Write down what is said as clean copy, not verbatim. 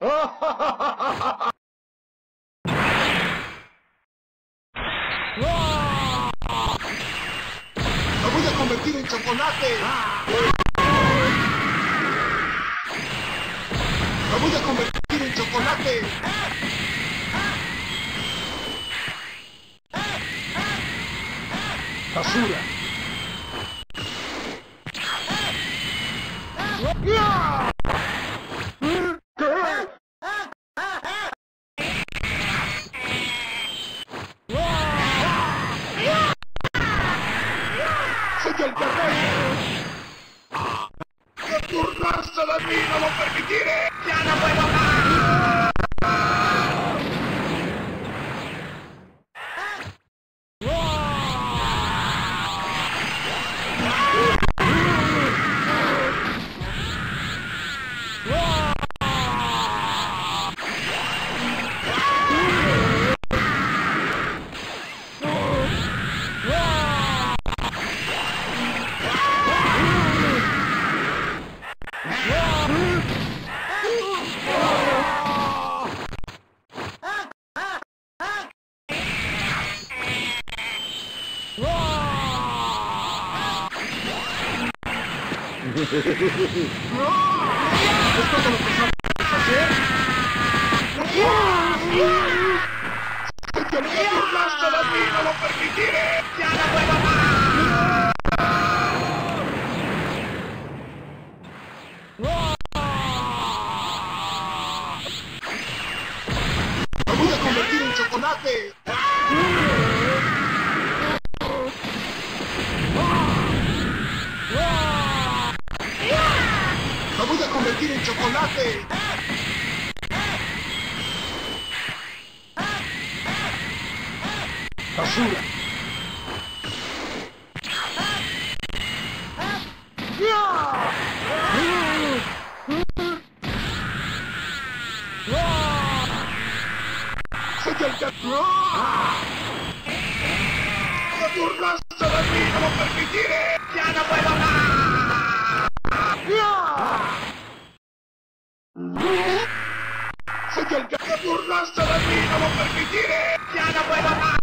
¡Lo voy a convertir en chocolate! ¡Lo voy a convertir en chocolate! ¡Basura! ¡Soy el guerrero! ¡Te burlaste de mí! ¡No lo permitiré! ¡Ya no puedo más! ¿Es todo lo que sabes hacer? ¡Te burlaste de mí! ¡No lo permitiré! ¡Ya no puedo más! ¡Me voy a convertir en chocolate! ¡Me voy a convertir en chocolate! ¡Basura! ¡Soy el que... ¡Te burlaste de mí! ¡No lo permitiré! ¡Ya no puedo más! ¡Soy el que... ¡Te burlaste de mí! ¡No lo permitiré! ¡Ya no puedo más!